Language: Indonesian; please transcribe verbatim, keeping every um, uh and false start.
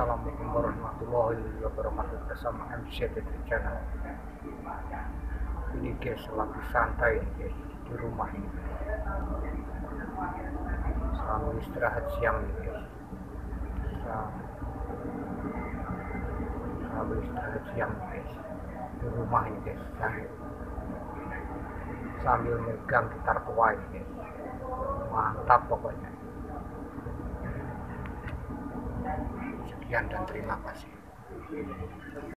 Assalamualaikum warahmatullahi wabarakatuh, bersama M C T V Channel. Ini guys, lagi santai guys di rumah ini, sambil istirahat siang nih guys. Sambil istirahat siang nih guys di rumah ini guys, sambil, sambil megang gitar tua ini guys. Mantap pokoknya. Sekian dan terima kasih.